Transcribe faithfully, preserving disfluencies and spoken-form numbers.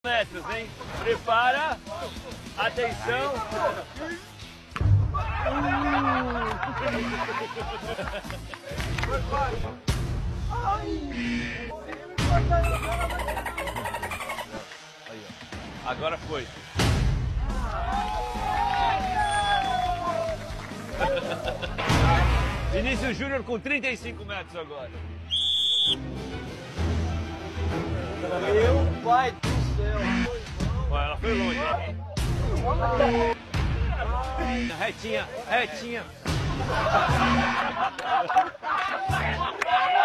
metros, hein? Prepara. Atenção. Agora foi. Vinícius Júnior com trinta e cinco metros agora. Meu pai do céu. Olha, ela foi longe. Retinha, retinha.